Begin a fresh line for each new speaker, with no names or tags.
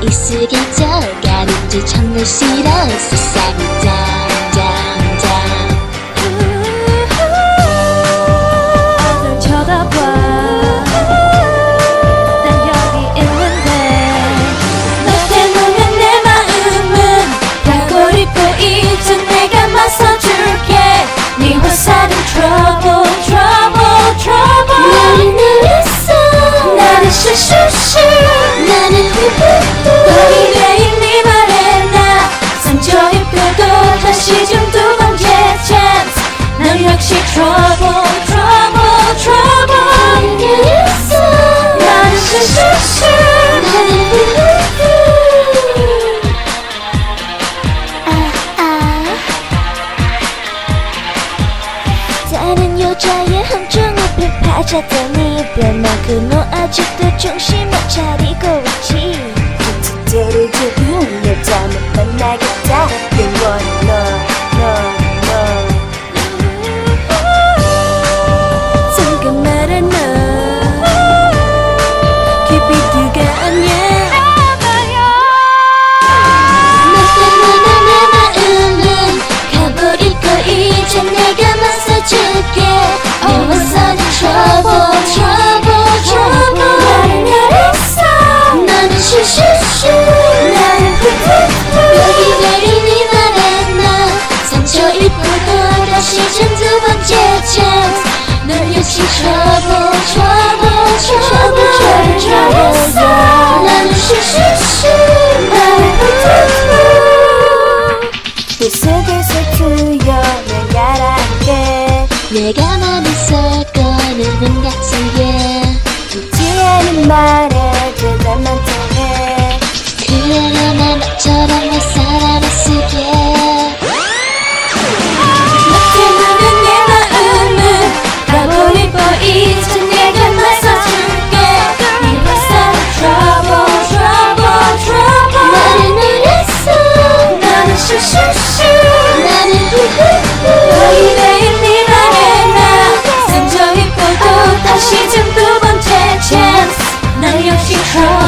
익숙해져가는 줄 정말 싫어 세상이 down
널 쳐다봐 난 여기 있는데 너 때문에 내 마음은 가고 있고 이제 내가 맞서줄게 네 화살은 trouble
나는 알았어
나는 슈슈슈
나는 후후후
너희 매일 네 말에 나 상처 입고도 다시 좀 두 번째 chance 넌 역시 trouble
나는 알았어
나는 슈슈슈
나는 후후후 다른 여자의 함정 앞에 빠졌더니 변하고 너 아직도 정신 못 차리고 있지
그때를 좋은 여자만 만나겠다 영원히 너 잠깐 말해 너 깊이 누가 아냐
너 때문에 내 마음은 가버리고 이제 내가 맞서줄게 내 화살은 trouble
나는 알았어
나는 슈슈슈
나는 후후후
여기 내린 네 말에 나 상처 입고도 다시 좀 두 번째 chance 넌 역시 trouble 나는 슈슈슈
나는 후후후
계속해서 투영을 가라앉게 내가 맘에서 꺼내는 같은
듣지 않은 말에 대답만 통해
그래 너나 나처럼 내 사랑을 쓰게
너 때문에 내 마음은 가버리고 이제 내가 맞서줄게 네 화살은 trouble
나는 알았어
나는 슈슈슈
나는 후후후
너희 매일 네 말에 나 상처 입고도 다시 좀 두 번째 chance 난 역시 trouble